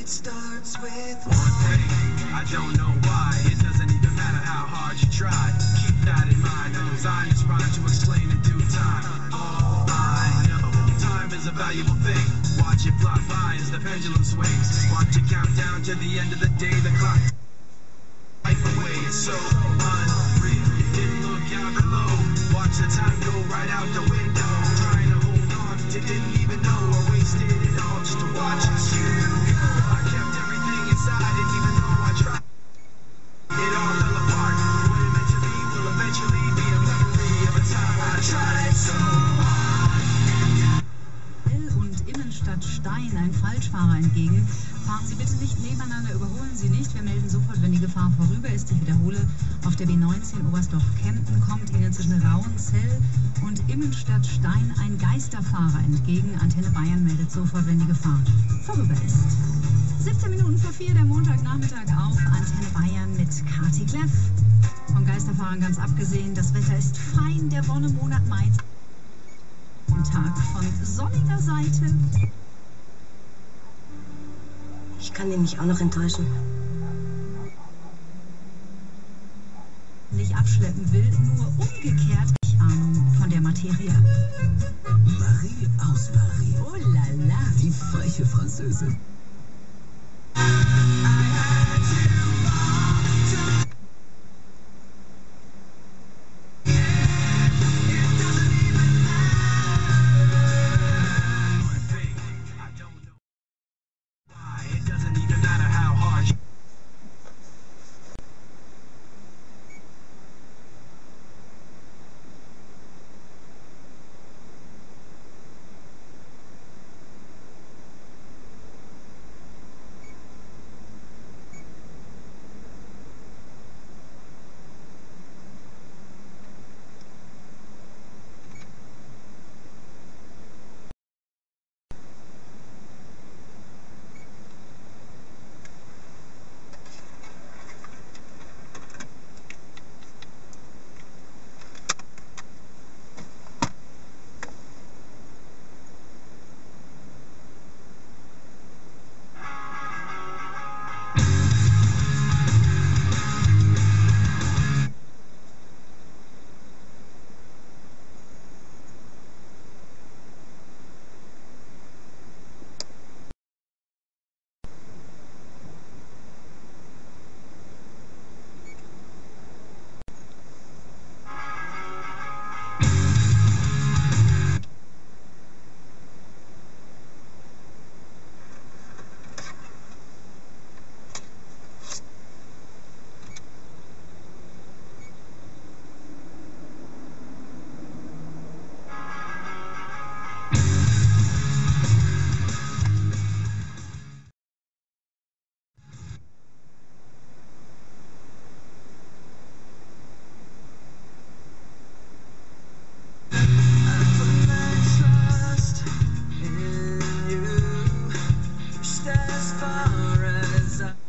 It starts with one thing. I don't know why. It doesn't even matter how hard you try. Keep that in mind. A design is trying to explain in due time. All I know, time is a valuable thing. Watch it fly by as the pendulum swings. Watch it count down to the end of the day. The clock life away. It's so unreal. You didn't look out below. Watch the time go right out the window. Trying to hold on, you didn't even know. I wasted it all just to watch you go. I kept everything inside, and even though I tried, it all fell apart. What it meant to be will eventually be a memory of a time I tried so hard. Und Innenstadt Stein, ein Falschfahrer entgegen. Fahren Sie bitte nicht nebeneinander, überholen Sie nicht. Wir melden sofort, wenn die Gefahr vorüber ist. Ich wiederhole, auf der B19 Oberstdorf-Kempten kommt Ihnen zwischen Rauenzell und Immenstadt Stein ein Geisterfahrer entgegen. Antenne Bayern meldet sofort, wenn die Gefahr vorüber ist. 17 Minuten vor 4, der Montagnachmittag auf Antenne Bayern mit Kati Kleff. Von Geisterfahrern ganz abgesehen, das Wetter ist fein, der Wonnemonat Mai. Tag von sonniger Seite. Ich kann ihn mich auch noch enttäuschen. Nicht abschleppen will, nur umgekehrt. Ahnung von der Materie. Marie aus Marie. Oh la la. Die freche Französin. As far as I